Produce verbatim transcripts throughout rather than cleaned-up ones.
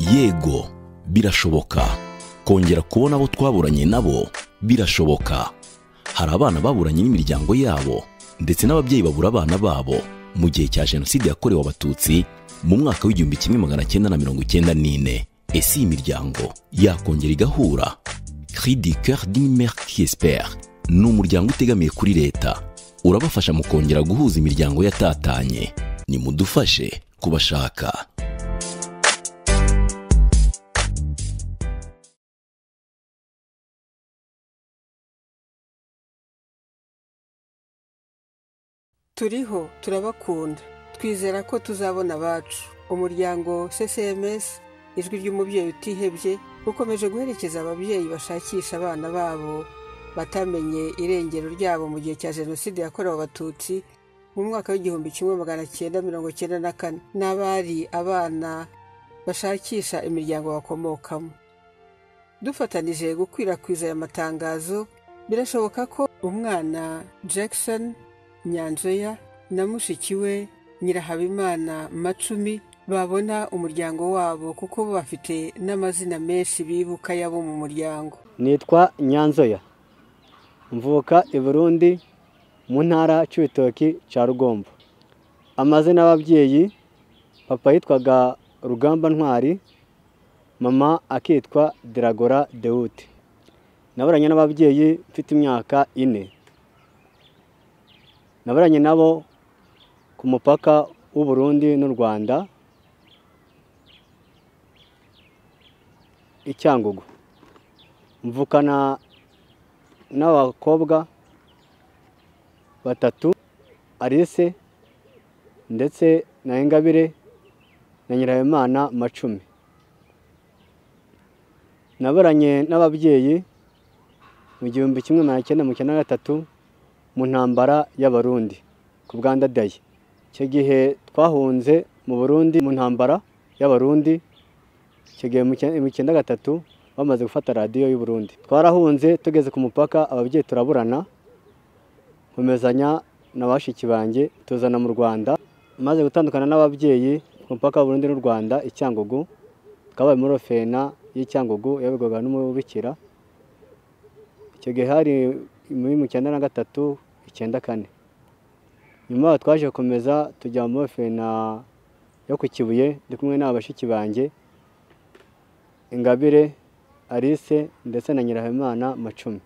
yego birashoboka kongera kubona abo twaburanye nabo birashoboka. Hari abana baburanye n'imiryango yabo ndetse n'ababyeyi babura abana babo mu gihe cya jenoside yakorewe abatutsi mu mwaka w'igihumbi kimwe magana cyenda na mirongo icyenda n'ine. Ese iyi miryango yakongera igahura? Cri du cœur d'une mère qui espère ni umuryango utegamiye kuri leta, urabafasha mu kongera guhuza imiryango yatatanye. Nimudufashe kubashaka. Turiho turabakunda, twizera ko tuzabona abacu. Umuryango C C M S ijwi ry'umubyeyi utihebye ukomeje guherekeza ababyeyi bashakisha abana babo batamenye irengero ryabo mu gihe cya jenoside yakorewe abatutsi mu mwaka w'igihumbi kimwe magana cyenda mirongo cyenda na kane, n'abari abana bashakisha imiryango bakomokamo. Dufatanije gukwirakwiza aya matangazo, birashoboka ko umwana Jackson Nyanzoya na mushiki we Nyirahabimana Macumi babona umuryango wabo, kuko bafite n'amazina menshi bibuka yabo mu muryango. Nitwa Nyanzoya, mvuka i Burundi mu ntara Cibitoki ca Rugombo. Amazina y'ababyeyi, papa yitwaga Rugamba Ntwari, mama akitwa Diragora Deute. Naburanye n'ababyeyi mfite imyaka ine. Naburanye nabo ku mupaka w'u Burundi n'u Rwanda i Cyangugu. Mvukana n'abakobwa batatu, Alice ndetse na Ingabire na Nyirahabimana Macumi. Naburanye n'ababyeyi mu gihumbi kimwe magana cyenda mirongo icyenda na gatatu mu ntambara y'Abarundi ku Bwandadaye. Icyo gihe twahunze mu Burundi mu ntambara y'Abarundi. Icyo gihe mu icyenda gatatu bamaze gufata radiyo y'u Burundi. Twarahunze tugeze ku mupaka, ababyeyi turaburana, nkomezanya na bashiki banjye tuzana mu Rwanda. Maze gutandukana n'ababyeyi ku mupaka w'u Burundi n'u Rwanda i Cyangugu, twabaye muri Ofena y'Icyangugu yabigwaga n'umubikira. Icyo gihe hari muri mu icyenda na gatatu icyenda kane. Nyuma twaje gukomeza tujya muri Ofena yo ku Kibuye ndi kumwe n'abashiki banjye Ingabire, Alice ndetse na Nyirahabimana Macumi.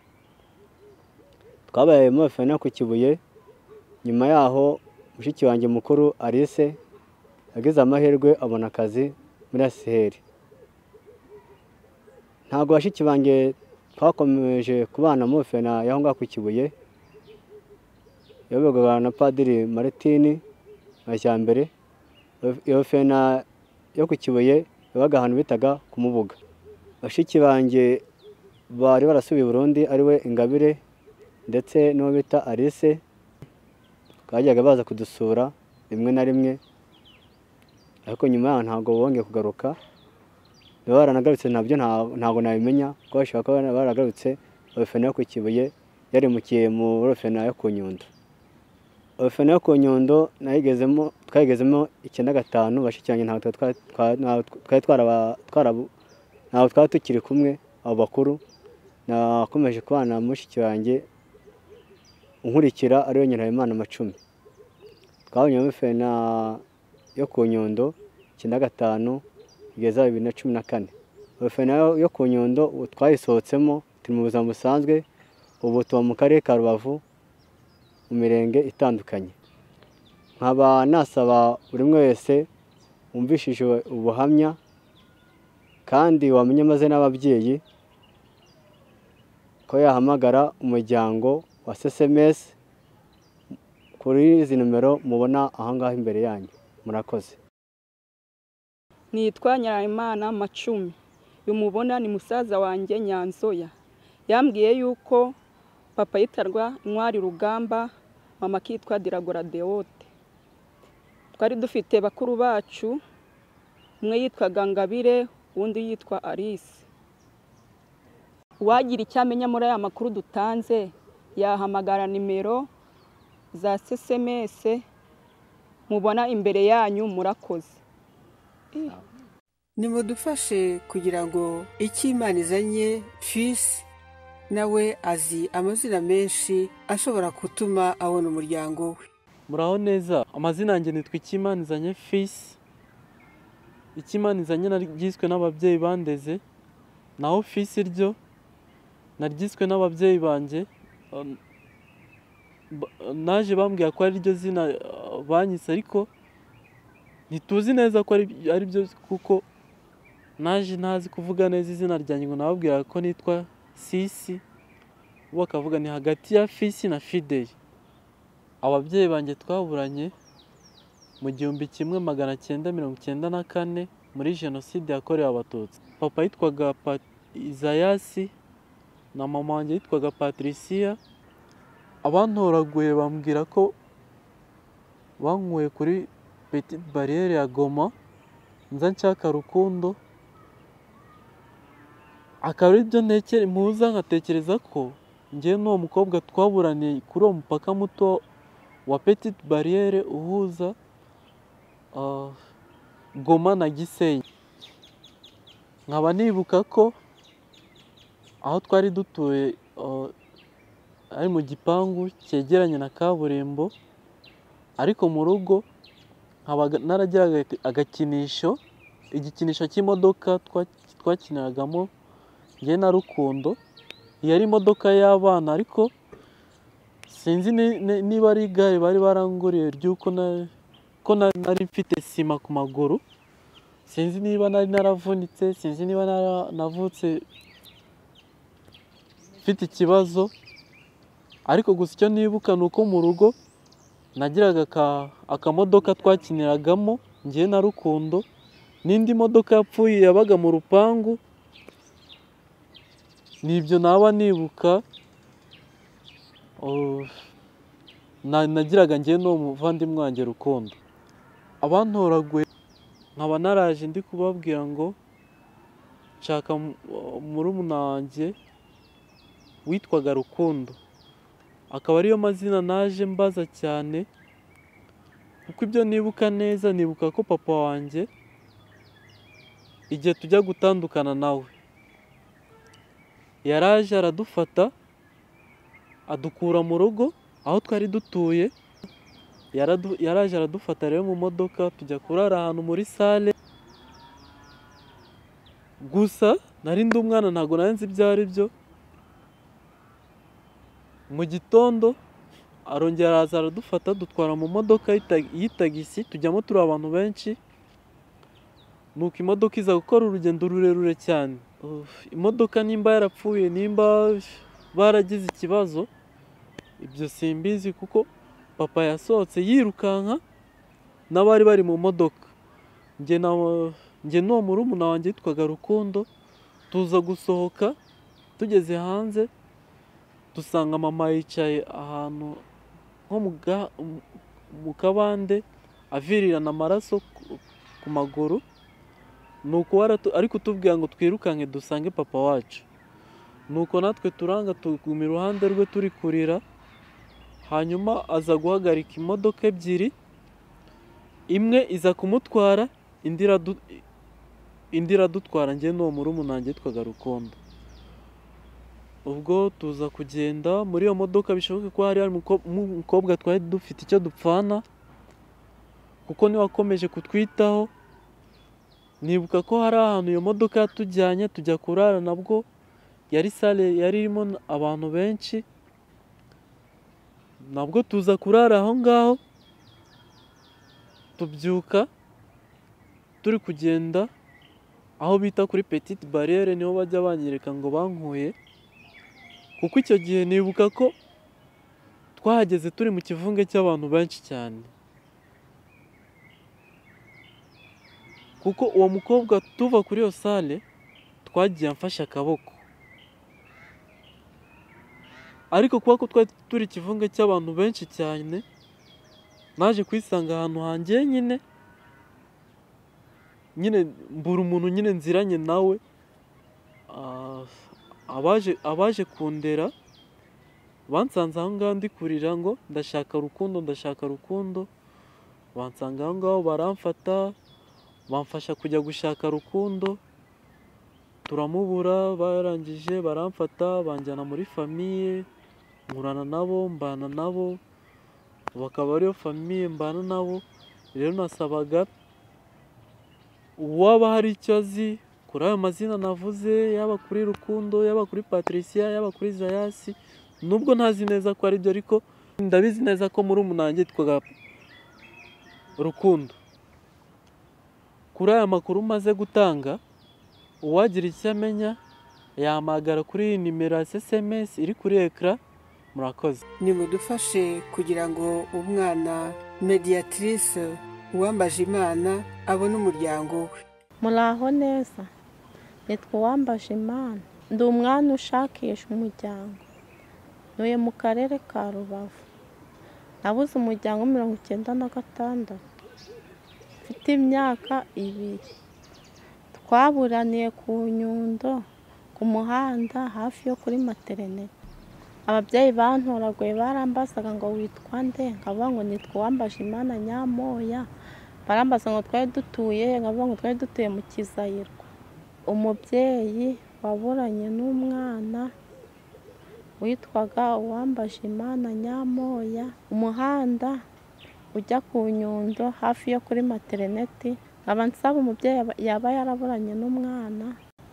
Twabaye muri Ofena ku Kibuye. Nyuma yaho mushiki wanjye mukuru Alice yagize amahirwe abona akazi muri A S H R. Ntabwo bashiki banjye twakomeje kubana muri Ofena yaho ngaho ku Kibuye, yayoborwaga na Padiri Martin Majyambere. Iyo Ofena yo ku Kibuye yabaga ahantu bitaga ku Mubuga. Bashiki banjye bari barasubiye i Burundi, ariwe Ingabire ndetse n'uwo bita Alice. Bajyaga baza kudusura rimwe na rimwe, ariko nyuma yaho ntabwo bongeye kugaruka. Baranagarutse nabyo ntabwo nabimenya, kuko bashobora kuba baragarutse. Ofena yo ku Kibuye yarimukiye mu Ofena yo ku Nyundo. Ofena yo ku Nyundo nayigezemo, twayigezemo icyenda gatanu. Bashiki banjye ntabwo twari twarabu ntabwo twari tukiri kumwe abo bakuru. Nakomeje kubana mushiki wanjye unkurikira ariwe Nyirahabimana Macumi. Twabonye muri Ofena yo ku Nyundo icyenda gatanu kugeza bibiri na cumi na kane. Ofena yo ku Nyundo twayisohotsemo turi mu buzima busanzwe. Ubu tuba mu karere ka Rubavu mu mirenge itandukanye. Nkaba nasaba buri umwe wese wumvishije ubuhamya kandi wamenye amazina y'ababyeyi ko yahamagara umuryango wa C C M S kuri izi numero mubona aha ngaha imbere yanyu. Murakoze. Nitwa Nyirahabimana Macumi. Uyu mubona ni musaza wanjye Nyanzoya. Yambwiye yuko papa yitarwa Ntwari Rugamba, mama kitwa Diragora Deute. Twari dufite bakuru bacu, umwe yitwaga Ngabire, undi yitwa Alice. Uwagira icyamenya muri aya makuru dutanze yahamagara nimero za C C M S mubona imbere yanyu. Murakoze. nimudufashe kugira ngo icyo Imana izanye fisi nawe azi amazina menshi ashobora gutuma abona umuryango we. Muraho neza, amazina yanjye nitwa Ikimanizanye Fils. Ikimanizanye naryiswe n'ababyeyi bandeze, naho Fils ryo naryiswe n'ababyeyi banjye. Naje bambwira ko ari ryo zina banyise, ariko ntituzi neza ko ari byo, kuko naje ntazi kuvuga neza izina ryanjye ngo nababwira ko nitwa Sisi, bo bakavuga ni hagati ya Fils na Fideli. Ababyeyi banjye twaburanye mu gihumbi kimwe magana cyenda mirongo icyenda na kane muri jenoside yakorewe Abatutsi. Papa yitwaga Izayasi na mama wanjye yitwaga Patricia. Abantoraguye bambwira ko bankuye kuri Petite Barriere ya Goma nza nshaka Rukundo, akaba ari byo ntekere muza nkatekereza ko njye n'uwo mukobwa twaburaniye kuri uwo mupaka muto wa Petite Barriere uhuza uh, Goma na Gisenyi. Nkaba nibuka ko aho twari dutuye uh, ari mu gipangu cyegeranye na kaburimbo, ariko mu rugo nkaba naragiraga agakinisho, igikinisho cy'imodoka twakiniragamo njye na Rukundo. Yari imodoka y'abana, ariko sinzi niba ari igare bari baranguriye ry'uko ko nari mfite sima ku maguru. Sinzi niba nari naravunitse, sinzi niba navutse mfite ikibazo, ariko gusa icyo nibuka ni uko mu rugo nagiraga akamodoka twakiniragamo njye na Rukundo, n'indi modoka yapfuye yabaga mu rupangu. Nibyo naba nibuka nagiraga njye n'uwo muvandimwe wanjye Rukundo. Abantoraguye nkaba naraje ndi kubabwira ngo nshaka murumuna wanjye witwaga Rukundo, akaba ariyo mazina naje mbaza cyane, kuko ibyo nibuka neza nibuka ko papa wanjye igihe tujya gutandukana nawe yaraje aradufata adukura mu rugo aho twari dutuye. Yaraje aradufata rero mu modoka tujya kurara ahantu muri sale. Gusa nari ndi umwana ntabwo nari nzi ibyo ari byo. Mu gitondo arongera araza aradufata dutwara mu modoka y'itagisi, tujyamo turi abantu benshi. Nuko imodoka iza gukora urugendo rurerure cyane. Imodoka nimba yarapfuye, nimba baragize ikibazo, ibyo simbizi, kuko papa yasohotse yirukanka n'abari bari mu modoka. Njye n'uwo murumuna wanjye yitwaga Rukundo tuza gusohoka. Tugeze hanze dusanga mama yicaye ahantu nko mu kabande avirirana amaraso ku maguru. Nuko ari kutubwira ngo twirukanke dusange papa wacu. Nuko natwe turanga tuguma iruhande rwe turi kurira. Hanyuma aza guhagarika imodoka ebyiri, imwe iza kumutwara, indi iradutwara njye n'uwo murumuna wanjye yitwaga Rukundo. Ubwo tuza kugenda muri iyo modoka, bishoboke ko hari umukobwa twari dufite icyo dupfana, kuko niwe wakomeje kutwitaho. Nibuka ko hari ahantu iyo modoka yatujyanye tujya kurara, nabwo yari sale yari irimo abantu benshi. Nabwo tuza kurara aho ngaho, tubyuka turi kugenda aho bita kuri Petite Barriere, niho bajya banyereka ngo bankuye. Kuko icyo gihe nibuka ko twahageze turi mu kivunge cy'abantu benshi cyane, kuko uwo mukobwa tuva kuri iyo sale twagiye amfashe akaboko. Ariko kuba ko twari turi ikivunge cy'abantu benshi cyane, naje kwisanga ahantu hanjye nyine nyine mbura umuntu nyine nziranye nawe. abaje abaje kundera bansanze aho ngaho ndi kurira ngo ndashaka Rukundo ndashaka Rukundo. Bansanga aho ngaho baramfata bamfasha kujya gushaka Rukundo, turamubura, barangije baramfata banjyana muri famiye, nkurana nabo, mbana nabo, bakaba ariyo famiye mbana nabo. Rero nasabaga uwaba hari icyo azi kuri ayo mazina navuze, yaba kuri Rukundo, yaba kuri Patricia, yaba kuri Zayasi, nubwo ntazi neza ko ari byo ariko ndabizi neza ko muri umunange yitwaga Rukundo. Kuri aya makuru maze gutanga, uwagira icyo amenya yahamagara kuri nimero ya S M S iri kuri ekara. Murakoze. nimudufashe kugira ngo umwana Mediatrice Uwambajimana abone umuryango we. Muraho neza, nitwa Uwambajimana, ndi umwana ushakisha umuryango, ntuye mu karere ka Rubavu, nabuze umuryango mirongo icyenda na gatandatu, mfite imyaka ibiri, twaburaniye ku Nyundo ku muhanda hafi yo kuri materinete. Ababyeyi bantoraguye barambazaga ngo witwa nde, nkavuga ngo nitwa Uwambajimana Nyamoya, barambaza ngo twari dutuye, nkavuga ngo twari dutuye mu Kizayirwa. Umubyeyi waburanye n'umwana witwaga Uwambajimana Nyamoya, umuhanda ujya ku Nyundo hafi yo kuri materineti. Nkaba nsaba umubyeyi yaba yaraburanye n'umwana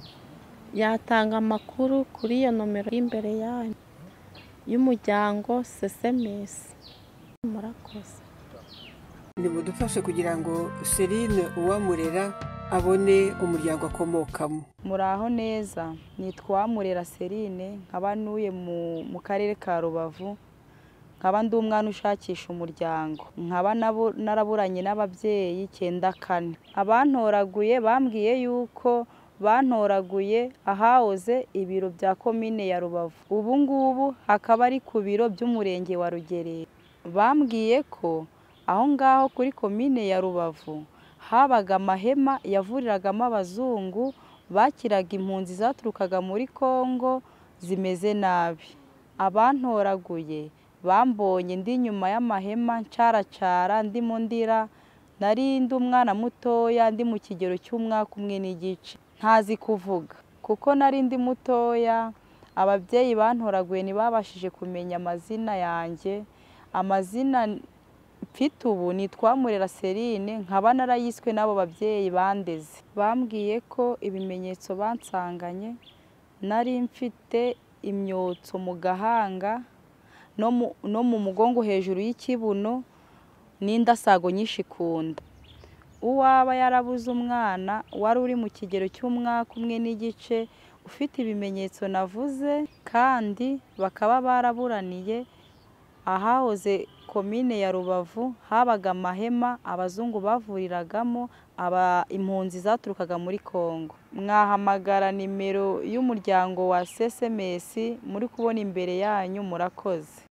yatanga amakuru kuri iyo nomero y'imbere yanyu y'umuryango S M S. Murakoze. nimudufashe kugira ngo Celine Uwamurera abone umuryango akomokamo. Muraho neza, nitwa Uwamurera Celine, nkaba ntuye mu karere ka Rubavu, nkaba ndi umwana ushakisha umuryango, nkaba naraburanye n'ababyeyi icyenda kane. Abantoraguye bambwiye yuko bantoraguye ahahoze ibiro bya komine ya Rubavu, ubu ngubu hakaba ari ku biro by'umurenge wa Rugerero. Bambwiye ko aho ngaho kuri komine ya Rubavu habaga amahema yavuriragamo abazungu bakiraga impunzi zaturukaga muri Kongo zimeze nabi. Abantoraguye bambonye ndi nyuma y'amahema ncaracara ndimo ndira, nari ndi umwana mutoya ndi mu kigero cy'umwaka umwe n'igice, ntazi kuvuga kuko nari ndi mutoya. Ababyeyi bantoraguye ntibabashije kumenya amazina yanjye. Amazina mfite ubu nitwa Uwamurera Celine, nkaba narayiswe n'abo babyeyi bandeze. Bambwiye ko ibimenyetso bansanganye nari mfite imyotso mu gahanga no mu mugongo hejuru y'ikibuno n'indasago nyinshi ku nda. Uwaba yarabuze umwana wari uri mu kigero cy'umwaka umwe n'igice ufite ibimenyetso navuze, kandi bakaba baraburaniye ahahoze komine ya Rubavu habaga amahema abazungu bavuriragamo aba impunzi zaturukaga muri Kongo, mwahamagara nimero y'umuryango wa S M S muri kubona imbere yanyu. Murakoze.